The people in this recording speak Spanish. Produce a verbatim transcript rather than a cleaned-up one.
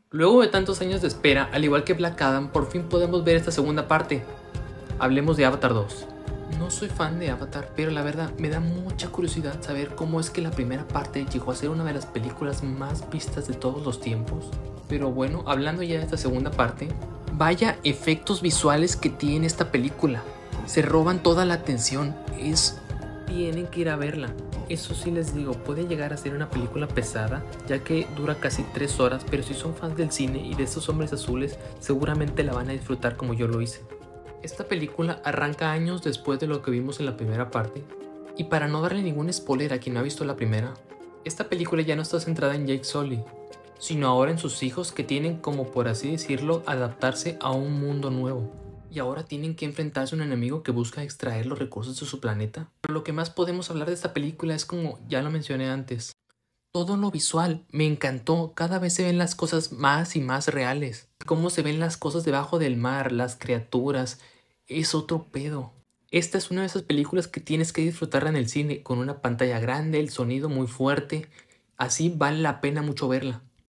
Luego de tantos años de espera, al igual que Black Adam, por fin podemos ver esta segunda parte. Hablemos de Avatar dos. No soy fan de Avatar, pero la verdad me da mucha curiosidad saber cómo es que la primera parte llegó a ser una de las películas más vistas de todos los tiempos. Pero bueno, hablando ya de esta segunda parte, vaya efectos visuales que tiene esta película. Se roban toda la atención, es... tienen que ir a verla. Eso sí les digo, puede llegar a ser una película pesada, ya que dura casi tres horas, pero si son fans del cine y de estos hombres azules, seguramente la van a disfrutar como yo lo hice. Esta película arranca años después de lo que vimos en la primera parte, y para no darle ningún spoiler a quien no ha visto la primera, esta película ya no está centrada en Jake Sully, sino ahora en sus hijos que tienen, como por así decirlo, adaptarse a un mundo nuevo. Y ahora tienen que enfrentarse a un enemigo que busca extraer los recursos de su planeta. Pero lo que más podemos hablar de esta película es, como ya lo mencioné antes, todo lo visual. Me encantó, cada vez se ven las cosas más y más reales. Cómo se ven las cosas debajo del mar, las criaturas, es otro pedo. Esta es una de esas películas que tienes que disfrutarla en el cine, con una pantalla grande, el sonido muy fuerte, así vale la pena mucho verla.